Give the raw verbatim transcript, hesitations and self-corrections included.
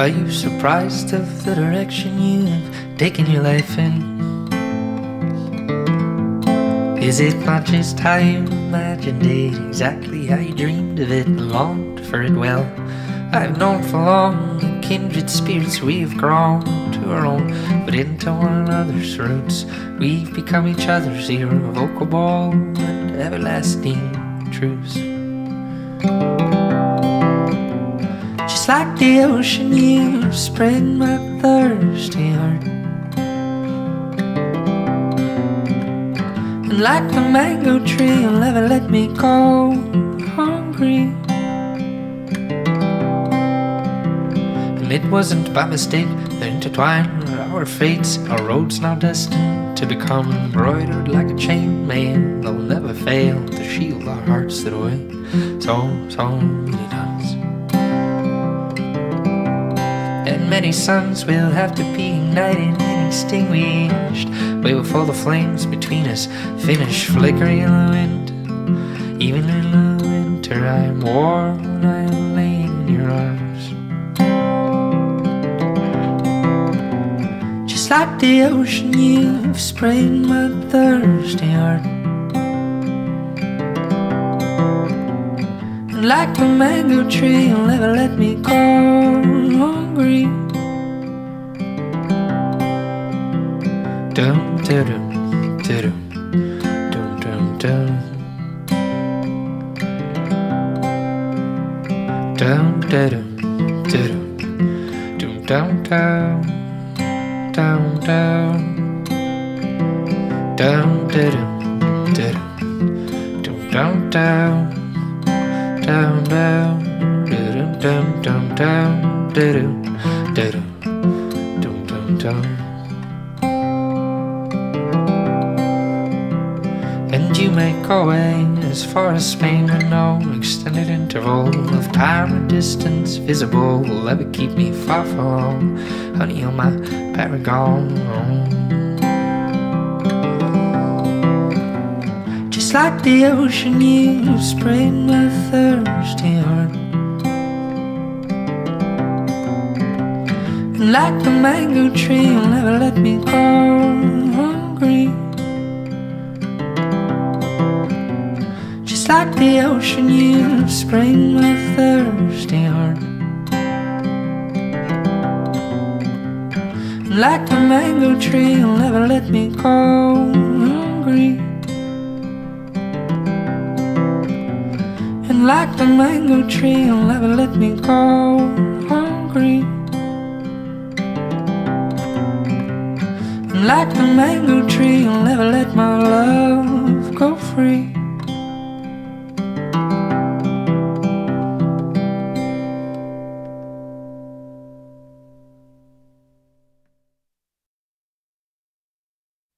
Are you surprised of the direction you've taken your life in? Is it not just how you imagined it, exactly how you dreamed of it and longed for it well? I've known for long the kindred spirits we've grown to our own, but into one another's roots we've become each other's irrevocable and everlasting truths. Just like the ocean, you've spread my thirsty heart, and like the mango tree, you'll never let me go hungry. And it wasn't by mistake that intertwined our fates, our roads now destined to become embroidered like a chainmail that will never fail to shield our hearts that weigh so, so many tons. And many suns will have to be ignited and extinguished way before the flames between us finish flickering in the wind. Even in the winter I am warm when I am laying in your arms. Just like the ocean, you've sprayed my thirsty heart, and like the mango tree, you'll never let me go hungry. Dum dum dum dum dum dum dum dum dum dum dum dum. Down, down, down, down, down, down, down, down, down, down, down, down, down, down, down, down. And you may go away as far as Spain, and no extended interval of time or distance visible will ever keep me far from home. Honey, you're my paragon. Just like the ocean, you've sprayed my thirsty heart, and like the mango tree, you'll never let me go hungry. Just like the ocean, you've sprayed my thirsty heart, and like the mango tree, you'll never let me go hungry. And like the mango tree, you'll never let me go hungry. And like the mango tree, you'll never let my